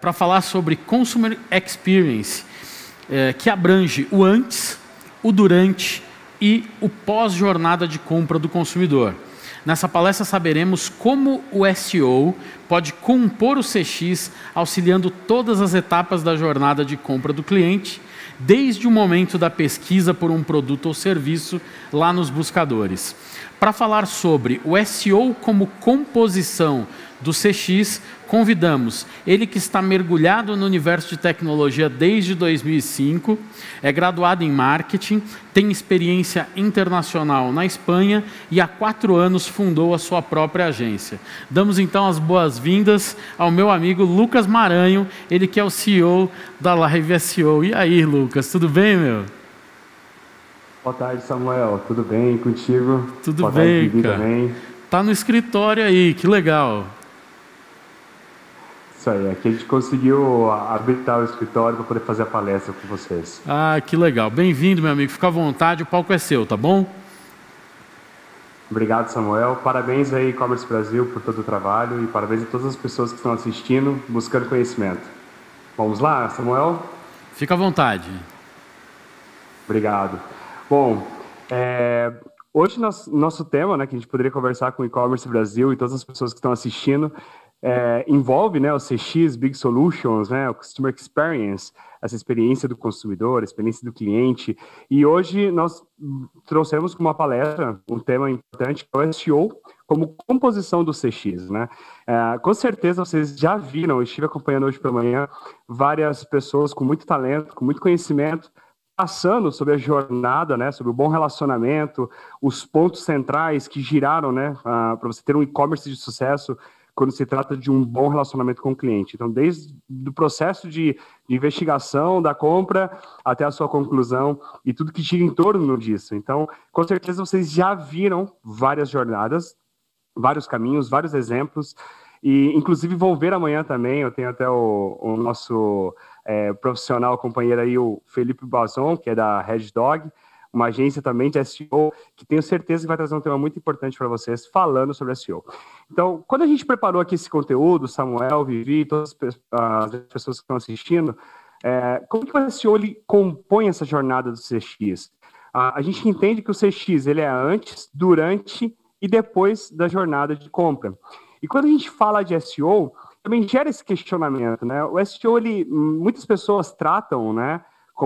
para falar sobre Consumer Experience, que abrange o antes, o durante e o pós-jornada de compra do consumidor. Nessa palestra saberemos como o SEO pode compor o CX, auxiliando todas as etapas da jornada de compra do cliente, desde o momento da pesquisa por um produto ou serviço lá nos buscadores. Para falar sobre o SEO como composição do CX, convidamos ele que está mergulhado no universo de tecnologia desde 2005, é graduado em marketing, tem experiência internacional na Espanha e há 4 anos fundou a sua própria agência. Damos então as boas-vindas ao meu amigo Lucas Maranho, ele que é o CEO da Live SEO. E aí, Lucas, tudo bem, meu? Boa tarde, Samuel. Tudo bem contigo? Tudo Boa bem, tarde, cara. também. Tá no escritório aí, que legal. Isso aí, aqui a gente conseguiu habilitar o escritório para poder fazer a palestra com vocês. Ah, que legal. Bem-vindo, meu amigo. Fica à vontade, o palco é seu, tá bom? Obrigado, Samuel. Parabéns aí, E-Commerce Brasil, por todo o trabalho e parabéns a todas as pessoas que estão assistindo, buscando conhecimento. Vamos lá, Samuel? Fica à vontade. Obrigado. Bom, hoje nosso tema, né, que a gente poderia conversar com o E-Commerce Brasil e todas as pessoas que estão assistindo, envolve, né, o CX, Big Solutions, né, o Customer Experience, essa experiência do consumidor, a experiência do cliente. E hoje nós trouxemos como uma palestra um tema importante, que é o SEO, como composição do CX, né? Com certeza vocês já viram, eu estive acompanhando hoje pela manhã, várias pessoas com muito talento, com muito conhecimento, passando sobre a jornada, né, sobre o bom relacionamento, os pontos centrais que giraram, né, para você ter um e-commerce de sucesso quando se trata de um bom relacionamento com o cliente. Então, desde o processo de investigação da compra até a sua conclusão e tudo que gira em torno disso. Então, com certeza vocês já viram várias jornadas, vários caminhos, vários exemplos, e inclusive vão ver amanhã também. Eu tenho até o nosso profissional companheiro aí, o Felipe Bazon, que é da Red Dog, uma agência também de SEO, que tenho certeza que vai trazer um tema muito importante para vocês, falando sobre SEO. Então, quando a gente preparou aqui esse conteúdo, Samuel, Vivi, todas as pessoas que estão assistindo, como que o SEO ele compõe essa jornada do CX? A gente entende que o CX ele é antes, durante e depois da jornada de compra. E quando a gente fala de SEO, também gera esse questionamento, né? O SEO, muitas pessoas tratam, né,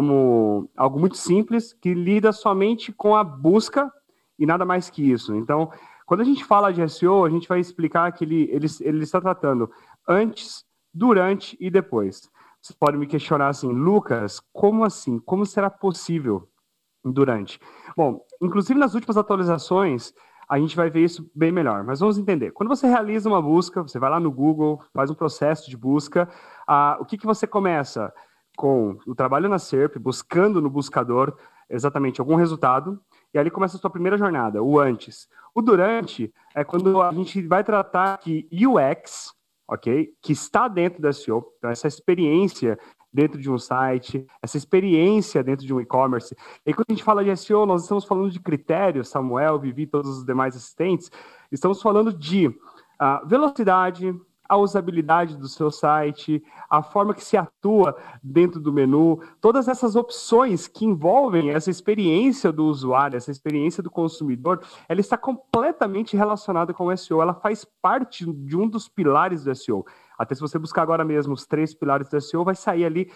como algo muito simples, que lida somente com a busca e nada mais que isso. Então, quando a gente fala de SEO, a gente vai explicar que ele está tratando antes, durante e depois. Você pode me questionar assim, Lucas, como assim? Como será possível durante? Bom, inclusive nas últimas atualizações, a gente vai ver isso bem melhor. Mas vamos entender. Quando você realiza uma busca, você vai lá no Google, faz um processo de busca, o que você começa? Com o trabalho na SERP, buscando no buscador exatamente algum resultado, e ali começa a sua primeira jornada, o antes. O durante é quando a gente vai tratar que UX, ok, que está dentro da SEO, então essa experiência dentro de um site, essa experiência dentro de um e-commerce. E quando a gente fala de SEO, nós estamos falando de critérios, Samuel, Vivi, todos os demais assistentes, estamos falando de velocidade, a usabilidade do seu site, a forma que se atua dentro do menu, todas essas opções que envolvem essa experiência do usuário, essa experiência do consumidor, ela está completamente relacionada com o SEO, ela faz parte de um dos pilares do SEO. Até se você buscar agora mesmo os 3 pilares do SEO, vai sair ali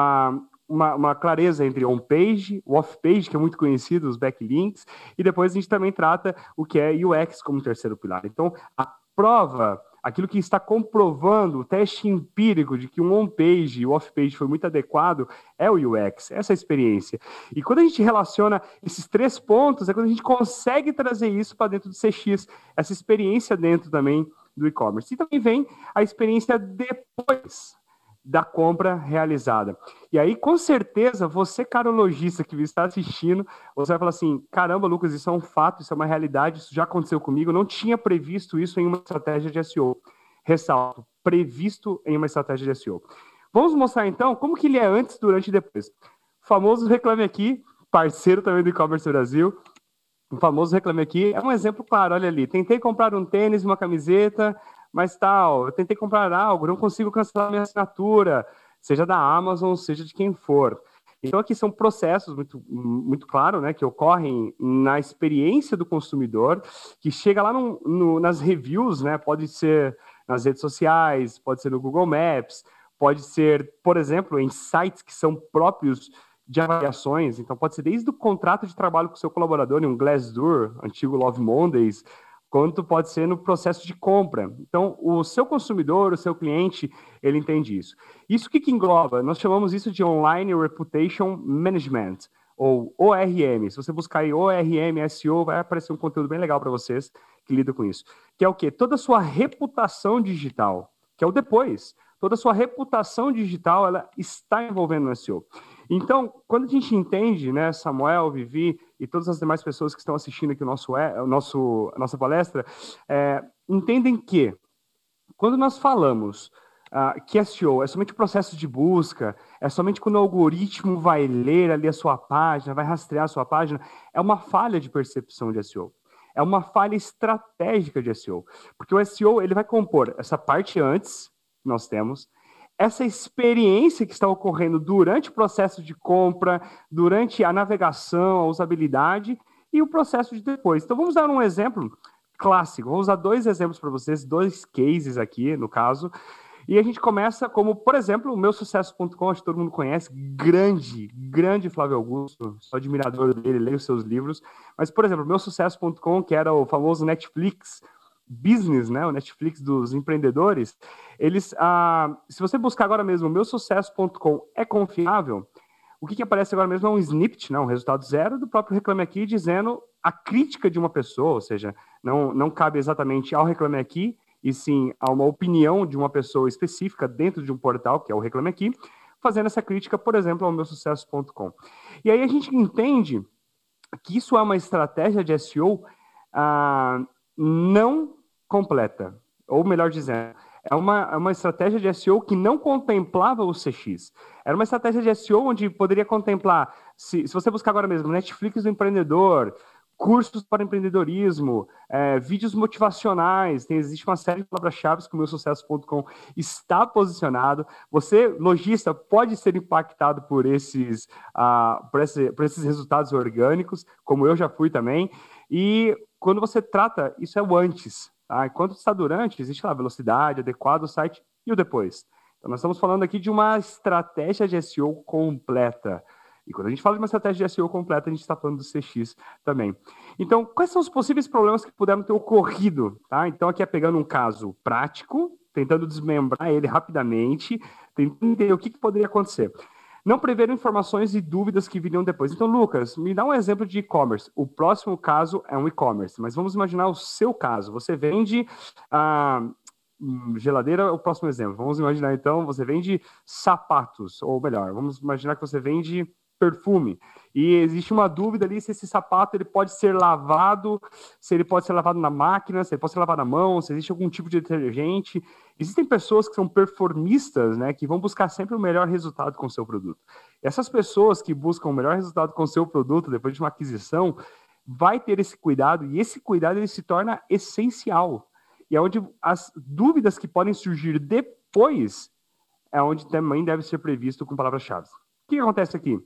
uma clareza entre on-page, o off-page, que é muito conhecido, os backlinks, e depois a gente também trata o que é UX como terceiro pilar. Então, a prova, aquilo que está comprovando, o teste empírico de que um on-page e o off-page foi muito adequado, é o UX, essa experiência. E quando a gente relaciona esses 3 pontos, é quando a gente consegue trazer isso para dentro do CX, essa experiência dentro também do e-commerce. E também vem a experiência depois da compra realizada. E aí, com certeza, você, caro lojista que está assistindo, você vai falar assim, caramba, Lucas, isso é um fato, isso é uma realidade, isso já aconteceu comigo, eu não tinha previsto isso em uma estratégia de SEO. Ressalto, previsto em uma estratégia de SEO. Vamos mostrar, então, como que ele é antes, durante e depois. O famoso Reclame Aqui, parceiro também do E-Commerce Brasil, o famoso Reclame Aqui é um exemplo claro, olha ali, tentei comprar um tênis, uma camiseta, mas tal, eu tentei comprar algo, não consigo cancelar minha assinatura, seja da Amazon, seja de quem for. Então, aqui são processos muito claros, né, que ocorrem na experiência do consumidor, que chega lá nas reviews, né, pode ser nas redes sociais, pode ser no Google Maps, pode ser, por exemplo, em sites que são próprios de avaliações. Então, pode ser desde o contrato de trabalho com o seu colaborador, em um Glassdoor, antigo Love Mondays, quanto pode ser no processo de compra. Então, o seu consumidor, o seu cliente, ele entende isso. Isso que engloba? Nós chamamos isso de Online Reputation Management, ou ORM. Se você buscar aí ORM, SEO, vai aparecer um conteúdo bem legal para vocês que lida com isso. Que é o quê? Toda a sua reputação digital, que é o depois. Toda a sua reputação digital, ela está envolvendo no SEO. Então, quando a gente entende, né, Samuel, Vivi e todas as demais pessoas que estão assistindo aqui a nossa palestra, entendem que quando nós falamos que SEO é somente o processo de busca, é somente quando o algoritmo vai ler ali a sua página, vai rastrear a sua página, é uma falha de percepção de SEO. É uma falha estratégica de SEO. Porque o SEO ele vai compor essa parte antes que nós temos, essa experiência que está ocorrendo durante o processo de compra, durante a navegação, a usabilidade e o processo de depois. Então, vamos dar um exemplo clássico. Vamos dar 2 exemplos para vocês, 2 cases aqui, no caso. E a gente começa como, por exemplo, o meusucesso.com, acho que todo mundo conhece, grande Flávio Augusto, sou admirador dele, leio seus livros. Mas, por exemplo, o meusucesso.com, que era o famoso Netflix business, né, o Netflix dos empreendedores, eles, se você buscar agora mesmo, meusucesso.com é confiável, o que aparece agora mesmo é um snippet, né, um resultado zero do próprio Reclame Aqui, dizendo a crítica de uma pessoa, ou seja, não cabe exatamente ao Reclame Aqui, e sim a uma opinião de uma pessoa específica dentro de um portal, que é o Reclame Aqui, fazendo essa crítica, por exemplo, ao meusucesso.com. E aí a gente entende que isso é uma estratégia de SEO não completa, ou melhor dizendo, é uma estratégia de SEO que não contemplava o CX. Era uma estratégia de SEO onde poderia contemplar, se você buscar agora mesmo, Netflix do empreendedor, cursos para empreendedorismo, vídeos motivacionais, existe uma série de palavras-chave que o meusucesso.com está posicionado. Você, lojista, pode ser impactado por esses resultados orgânicos, como eu já fui também, e quando você trata, isso é o antes. Tá? Enquanto está durante, existe lá a velocidade, adequado ao site e o depois. Então, nós estamos falando aqui de uma estratégia de SEO completa. E quando a gente fala de uma estratégia de SEO completa, a gente está falando do CX também. Então, quais são os possíveis problemas que puderam ter ocorrido? Tá? Então, aqui é pegando um caso prático, tentando desmembrar ele rapidamente, tentando entender o que poderia acontecer. Não preveram informações e dúvidas que viriam depois. Então, Lucas, me dá um exemplo de e-commerce. O próximo caso é um e-commerce, mas vamos imaginar o seu caso. Você vende geladeira, é o próximo exemplo. Vamos imaginar, então, você vende sapatos, ou melhor, vamos imaginar que você vende perfume. E existe uma dúvida ali se esse sapato ele pode ser lavado, se ele pode ser lavado na máquina, se ele pode ser lavado na mão, se existe algum tipo de detergente. Existem pessoas que são performistas, né, que vão buscar sempre o melhor resultado com o seu produto. E essas pessoas que buscam o melhor resultado com o seu produto depois de uma aquisição, vai ter esse cuidado, e esse cuidado ele se torna essencial. E é onde as dúvidas que podem surgir depois é onde também deve ser previsto com palavras-chave. O que acontece aqui?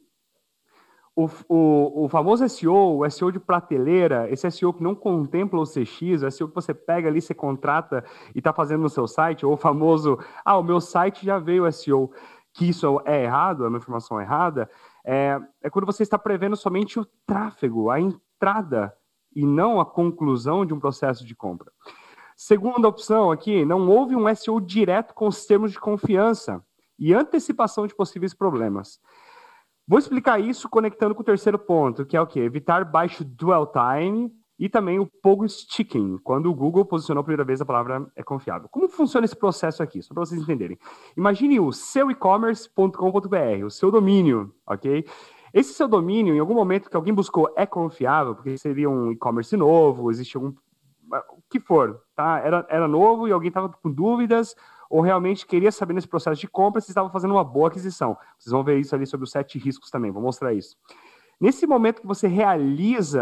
O famoso SEO, o SEO de prateleira, esse SEO que não contempla o CX, o SEO que você pega ali, você contrata e está fazendo no seu site, ou o famoso, o meu site já veio SEO, que isso é errado, é uma informação errada, é quando você está prevendo somente o tráfego, a entrada, e não a conclusão de um processo de compra. Segunda opção aqui, não houve um SEO direto com os termos de confiança e antecipação de possíveis problemas. Vou explicar isso conectando com o terceiro ponto, que é o quê? Evitar baixo dwell time e também o pogo sticking, quando o Google posicionou a primeira vez a palavra é confiável. Como funciona esse processo aqui? Só para vocês entenderem. Imagine o seu e-commerce.com.br, o seu domínio, ok? Esse seu domínio, em algum momento que alguém buscou é confiável, porque seria um e-commerce novo, existe algum... o que for, tá? Era novo e alguém estava com dúvidas, ou realmente queria saber nesse processo de compra se estava fazendo uma boa aquisição. Vocês vão ver isso ali sobre os 7 riscos também, vou mostrar isso. Nesse momento que você realiza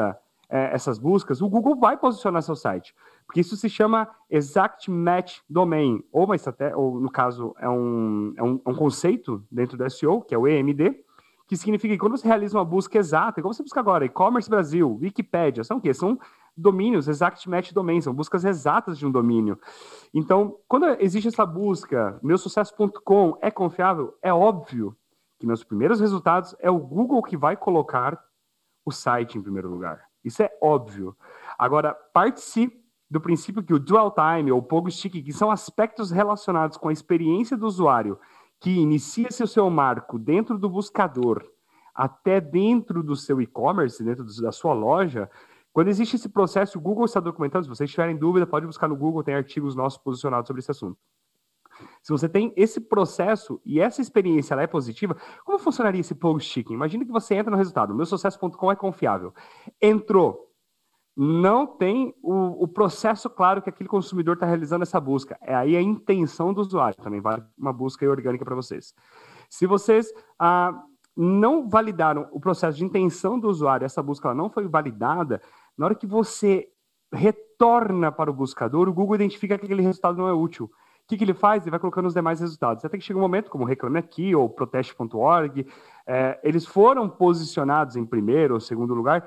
essas buscas, o Google vai posicionar seu site, porque isso se chama Exact Match Domain, ou no caso é um conceito dentro do SEO, que é o EMD, que significa que quando você realiza uma busca exata, igual você busca agora, e-commerce Brasil, Wikipédia, são o quê? São domínios, Exact Match Domain, são buscas exatas de um domínio. Então, quando existe essa busca, meusucesso.com é confiável? É óbvio que nos primeiros resultados é o Google que vai colocar o site em primeiro lugar. Isso é óbvio. Agora, parte-se do princípio que o dwell time ou pogo stick, que são aspectos relacionados com a experiência do usuário, que inicia-se o seu marco dentro do buscador, até dentro do seu e-commerce, dentro da sua loja. Quando existe esse processo, o Google está documentando. Se vocês tiverem dúvida, pode buscar no Google, tem artigos nossos posicionados sobre esse assunto. Se você tem esse processo e essa experiência ela é positiva, como funcionaria esse post-ticking? Imagina que você entra no resultado, meusucesso.com é confiável. Entrou, não tem o processo claro que aquele consumidor está realizando essa busca. É aí a intenção do usuário, também vale uma busca orgânica para vocês. Se vocês não validaram o processo de intenção do usuário, essa busca ela não foi validada, na hora que você retorna para o buscador, o Google identifica que aquele resultado não é útil. O que ele faz? Ele vai colocando os demais resultados. Até que chega um momento, como Reclame Aqui ou Proteste.org, eles foram posicionados em primeiro ou segundo lugar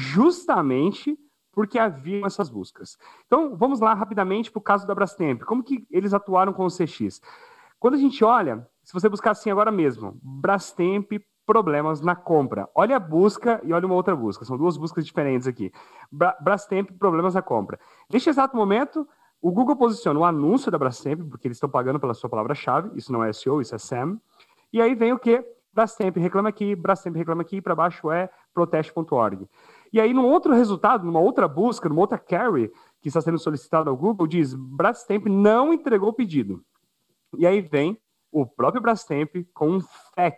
justamente porque haviam essas buscas. Então, vamos lá rapidamente para o caso da Brastemp. Como que eles atuaram com o CX? Quando a gente olha, se você buscar assim agora mesmo, Brastemp, problemas na compra. Olha a busca e olha uma outra busca. São duas buscas diferentes aqui. Brastemp, problemas na compra. Neste exato momento, o Google posiciona o anúncio da Brastemp, porque eles estão pagando pela sua palavra-chave. Isso não é SEO, isso é SEM. E aí vem o quê? Brastemp reclama aqui, para baixo é proteste.org. E aí, num outro resultado, numa outra busca, numa outra query que está sendo solicitada ao Google, diz Brastemp não entregou o pedido. E aí vem o próprio Brastemp com um FAQ,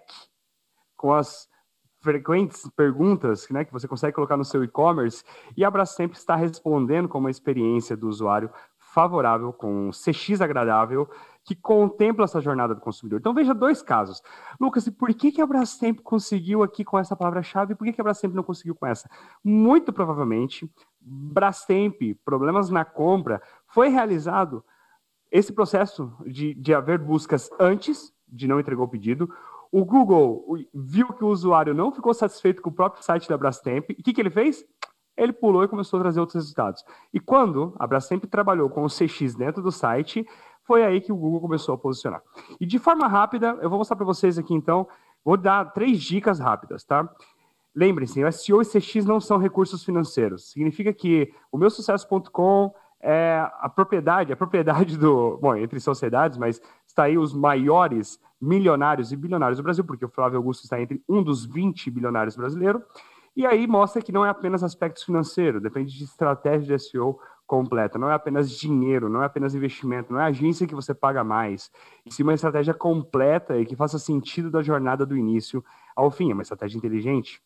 com as frequentes perguntas, né, que você consegue colocar no seu e-commerce, e a Brastemp está respondendo com uma experiência do usuário favorável, com um CX agradável, que contempla essa jornada do consumidor. Então, veja dois casos. Lucas, e por que a Brastemp conseguiu aqui com essa palavra-chave e por que a Brastemp não conseguiu com essa? Muito provavelmente, Brastemp, problemas na compra, foi realizado esse processo de haver buscas antes de não entregar o pedido. O Google viu que o usuário não ficou satisfeito com o próprio site da Brastemp. E o que ele fez? Ele pulou e começou a trazer outros resultados. E quando a Brastemp trabalhou com o CX dentro do site, foi aí que o Google começou a posicionar. E de forma rápida, eu vou mostrar para vocês aqui então, vou dar 3 dicas rápidas, tá? Lembrem-se, o SEO e CX não são recursos financeiros. Significa que o meusucesso.com é a propriedade do... Bom, entre sociedades, mas está aí os maiores milionários e bilionários do Brasil, porque o Flávio Augusto está entre um dos 20 bilionários brasileiros. E aí mostra que não é apenas aspectos financeiros, depende de estratégia de SEO completa. Não é apenas dinheiro, não é apenas investimento, não é agência que você paga mais. E sim uma estratégia completa e que faça sentido da jornada do início ao fim. É uma estratégia inteligente.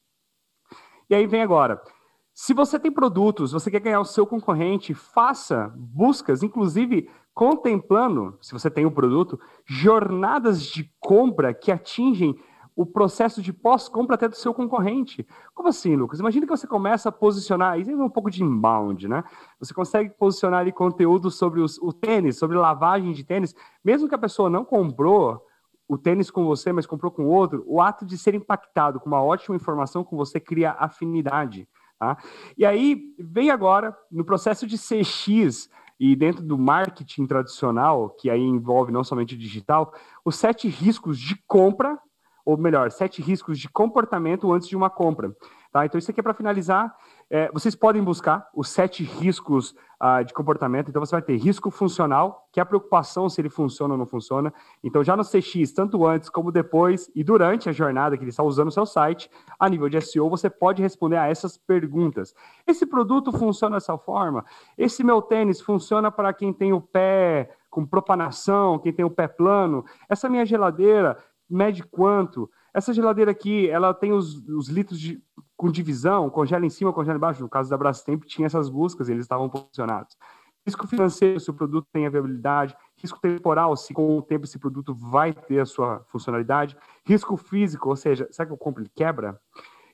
E aí vem agora. Se você tem produtos, você quer ganhar o seu concorrente, faça buscas, inclusive contemplando, se você tem o produto, jornadas de compra que atingem o processo de pós-compra até do seu concorrente. Como assim, Lucas? Imagina que você começa a posicionar, isso é um pouco de inbound, né? Você consegue posicionar ali conteúdo sobre o tênis, sobre lavagem de tênis, mesmo que a pessoa não comprou o tênis com você, mas comprou com outro, o ato de ser impactado com uma ótima informação com você cria afinidade. Tá? E aí, vem agora, no processo de CX e dentro do marketing tradicional, que aí envolve não somente o digital, os 7 riscos de compra, ou melhor, 7 riscos de comportamento antes de uma compra. Tá? Então, isso aqui é para finalizar. Vocês podem buscar os 7 riscos de comportamento. Então, você vai ter risco funcional, que é a preocupação se ele funciona ou não funciona. Então, já no CX, tanto antes como depois e durante a jornada que ele está usando o seu site, a nível de SEO, você pode responder a essas perguntas. Esse produto funciona dessa forma? Esse meu tênis funciona para quem tem o pé com propanação, quem tem o pé plano? Essa minha geladeira mede quanto? Essa geladeira aqui, ela tem os litros com divisão, congela em cima, congela embaixo. No caso da Brastemp, tinha essas buscas, eles estavam posicionados. Risco financeiro, se o produto tem a viabilidade. Risco temporal, se com o tempo esse produto vai ter a sua funcionalidade. Risco físico, ou seja, será que eu compro e quebra?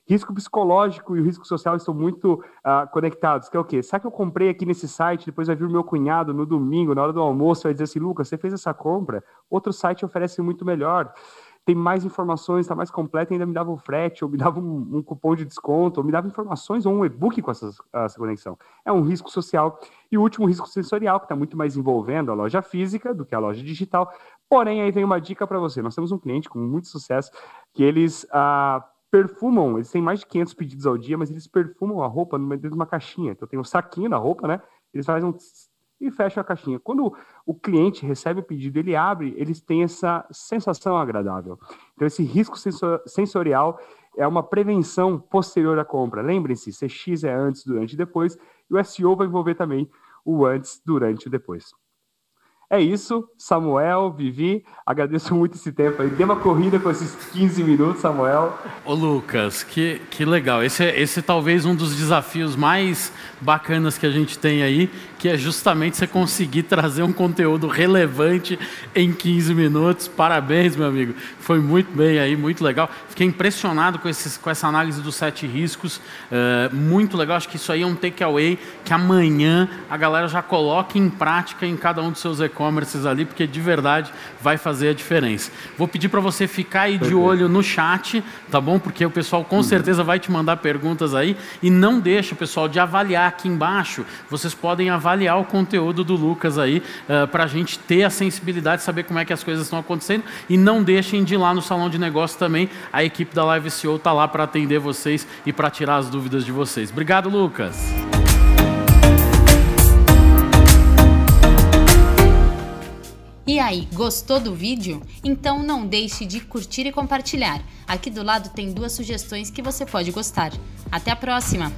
Risco psicológico e o risco social estão muito conectados, que é o quê? Será que eu comprei aqui nesse site, depois vai vir o meu cunhado no domingo, na hora do almoço, vai dizer assim, Lucas, você fez essa compra? Outro site oferece muito melhor, tem mais informações, está mais completo, ainda me dava um frete, ou me dava um cupom de desconto, ou me dava informações, ou um e-book com essa conexão. É um risco social. E o último, risco sensorial, que está muito mais envolvendo a loja física do que a loja digital. Porém, aí vem uma dica para você. Nós temos um cliente com muito sucesso, que eles perfumam, eles têm mais de 500 pedidos ao dia, mas eles perfumam a roupa dentro de uma caixinha. Então tem um saquinho na roupa, né? Eles fazem e fecham a caixinha. Quando o cliente recebe o pedido, ele abre, eles têm essa sensação agradável. Então esse risco sensorial é uma prevenção posterior à compra. Lembrem-se, CX é antes, durante e depois, e o SEO vai envolver também o antes, durante e depois. É isso, Samuel, Vivi, agradeço muito esse tempo aí. Dei uma corrida com esses 15 minutos, Samuel. Ô Lucas, que legal. Esse é talvez um dos desafios mais bacanas que a gente tem aí, que é justamente você conseguir trazer um conteúdo relevante em 15 minutos. Parabéns, meu amigo. Foi muito bem aí, muito legal. Fiquei impressionado com essa análise dos 7 riscos. Muito legal. Acho que isso aí é um takeaway que amanhã a galera já coloque em prática em cada um dos seus e-commerces ali, porque de verdade vai fazer a diferença. Vou pedir para você ficar aí de olho no chat, tá bom? Porque o pessoal com certeza vai te mandar perguntas aí. E não deixa, pessoal, de avaliar aqui embaixo. Vocês podem avaliar o conteúdo do Lucas aí, para a gente ter a sensibilidade de saber como é que as coisas estão acontecendo. E não deixem de ir lá no Salão de Negócios também. A equipe da Live SEO está lá para atender vocês e para tirar as dúvidas de vocês. Obrigado, Lucas. E aí, gostou do vídeo? Então não deixe de curtir e compartilhar. Aqui do lado tem 2 sugestões que você pode gostar. Até a próxima!